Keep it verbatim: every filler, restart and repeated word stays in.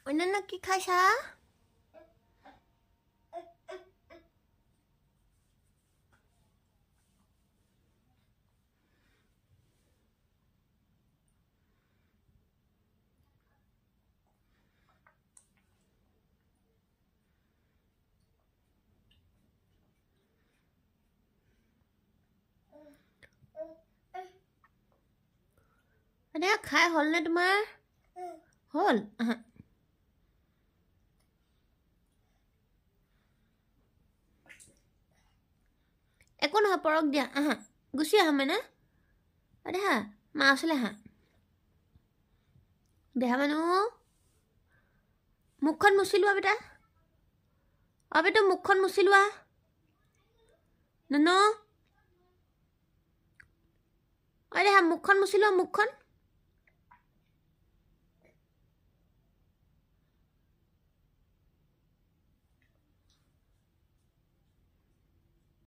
অন্যান্য কি খাইছা আরে খাই হল নে তোমাৰ হল একো নহয় পৰক দিয়া আহা গুচি আহা মানে আৰে হা মা আসলে হা দেহা মানুহ মুখখন মুছি লোৱা বেটা অ বেটা মুখখন মুছি লোৱা ননো আৰে হা মুখখন মুছি লোৱা মুখখন